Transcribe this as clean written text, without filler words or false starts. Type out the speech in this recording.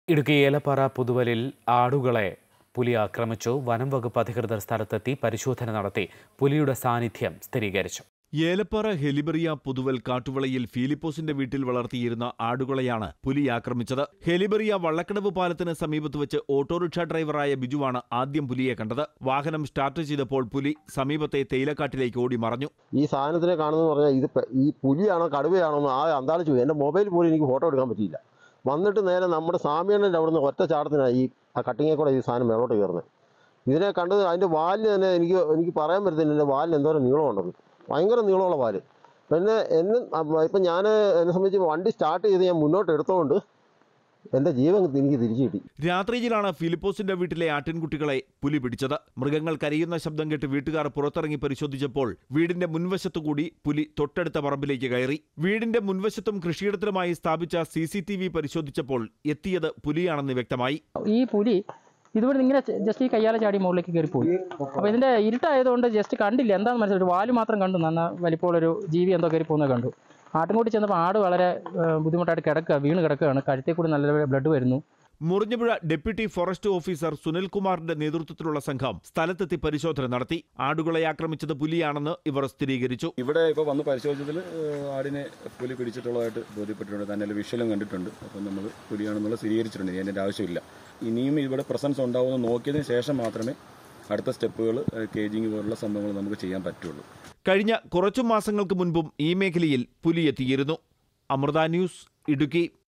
ഇടുക്കി ഏലപ്പാറ പുതുവലിൽ ആടുകളെ പുലി ആക്രമിച്ചു. വനം വകുപ്പ് അധികൃതർ സ്ഥലത്തെത്തി പരിശോധന നടത്തി. പുലിയുടെ സാന്നിധ്യം സ്ഥിരീകരിച്ചു. ഏലപ്പാറ ഹെലിബറിയ പുതുവൽ കാട്ടുവളയിൽ ഫിലിപ്പോസിന്റെ വീട്ടിൽ വളർത്തിയിരുന്ന ആടുകളെയാണ് പുലി ആക്രമിച്ചത്. ഹെലിബറിയ വള്ളക്കടവ് പാലത്തിന് സമീപത്ത് വെച്ച് ഓട്ടോറിക്ഷ ഡ്രൈവറായ ബിജുവാണ് ആദ്യം പുലിയെ കണ്ടത്. വാഹനം സ്റ്റാർട്ട് ചെയ്തപ്പോൾ പുലി സമീപത്തെ തേയിലക്കാട്ടിലേക്ക് ഓടി മറഞ്ഞു. ഈ സാധനത്തിനെ കാണുന്നത് പറഞ്ഞാൽ ഇത് ഈ പുലിയാണോ കടുവയാണോ എന്ന് അന്താളിച്ചു. എൻ്റെ മൊബൈൽ പോലും എനിക്ക് ഫോട്ടോ എടുക്കാൻ പറ്റിയില്ല. വന്നിട്ട് നേരെ നമ്മുടെ സാമിയണ്ണൻ്റെ അവിടുന്ന് ഒറ്റ ചാടത്തിനായി ആ കട്ടിങ്ങെ കൂടെ ഈ സാധനം മേലോട്ട് കയറുന്നത്. ഇതിനെ കണ്ടത് അതിൻ്റെ വാലിന് തന്നെ എനിക്ക് പറയാൻ പറ്റത്തില്ല. എൻ്റെ വാലിന് എന്തോരം നീളമുണ്ടെന്ന്. ഭയങ്കര നീളമുള്ള വാല്. പിന്നെ ഇപ്പം എന്നെ സംബന്ധിച്ച് വണ്ടി സ്റ്റാർട്ട് ചെയ്ത് ഞാൻ മുന്നോട്ട് എടുത്തുകൊണ്ട് എൻ്റെ ജീവൻ എനിക്ക് തിരിച്ചു കിട്ടി. രാത്രിയിലാണ് ഫിലിപ്പോസിന്റെ വീട്ടിലെ ആട്ടിൻകുട്ടികളെ പുലി പിടിച്ചത്. മൃഗങ്ങൾ കരയുന്ന ശബ്ദം കേട്ട് വീട്ടുകാർ പുറത്തിറങ്ങി പരിശോധിച്ചപ്പോൾ വീടിന്റെ മുൻവശത്തുകൂടി പുലി തൊട്ടടുത്ത പറമ്പിലേക്ക് കയറി. വീടിന്റെ മുൻവശത്തും കൃഷിയിടത്തിലുമായി സ്ഥാപിച്ച CCTV പരിശോധിച്ചപ്പോൾ എത്തിയത് പുലിയാണെന്ന് വ്യക്തമായി. ഈ പുലി ഇതുവരെ ഇങ്ങനെ ജസ്റ്റ് ഈ കയ്യാല ചാടി മുകളിലേക്ക് കയറിപ്പോയി. അപ്പോൾ ഇതിന്റെ ഇരുട്ടായതുകൊണ്ട് ജസ്റ്റ് കണ്ടില്ല, എന്താണെന്ന് മനസ്സിലായി. ഒരു വാല് മാത്രം കണ്ടു. നന്ന വലിപ്പമുള്ളൊരു ജീവി എന്തോ കയറി പോകുന്നത് കണ്ടു. ആട്ടിൻകൂട്ടി ചെന്നപ്പോൾ ആട് വളരെ ബുദ്ധിമുട്ടായിട്ട് വീണ് കിടക്കുകയാണ്. കഴുത്തിൽ കൂടി നല്ല ബ്ലഡ് വരുന്നു. മുറിഞ്ഞപുഴ ഡെപ്യൂട്ടി ഫോറസ്റ്റ് ഓഫീസർ സുനിൽകുമാറിന്റെ നേതൃത്വത്തിലുള്ള സംഘം സ്ഥലത്തെത്തി പരിശോധന നടത്തി. ആടുകളെ ആക്രമിച്ചത് പുലിയാണെന്ന് ഇവർ സ്ഥിരീകരിച്ചു. ഇവിടെ ഇപ്പോൾ വന്ന് പരിശോധിച്ചതിൽ ആടിനെ പുലി പിടിച്ചിട്ടുള്ളതായിട്ട് ബോധ്യപ്പെട്ടിട്ടുണ്ട്. തന്നെ വിഷ്വലും കണ്ടിട്ടുണ്ട്. അപ്പം നമ്മൾ പുലിയാണെന്നുള്ള സ്ഥിരീകരിച്ചിട്ടുണ്ട്. അതിൻ്റെ ആവശ്യമില്ല. ഇനിയും ഇവിടെ പ്രസൻസ് ഉണ്ടാവുമെന്ന് നോക്കിയതിന് ശേഷം മാത്രമേ അടുത്ത സ്റ്റെപ്പുകൾ കേജിങ് പോലുള്ള സംഭവങ്ങൾ നമുക്ക് ചെയ്യാൻ പറ്റുള്ളൂ. കഴിഞ്ഞ കുറച്ചു മാസങ്ങൾക്ക് മുൻപും ഈ മേഖലയിൽ പുലി എത്തിയിരുന്നു. അമൃത ന്യൂസ്, ഇടുക്കി.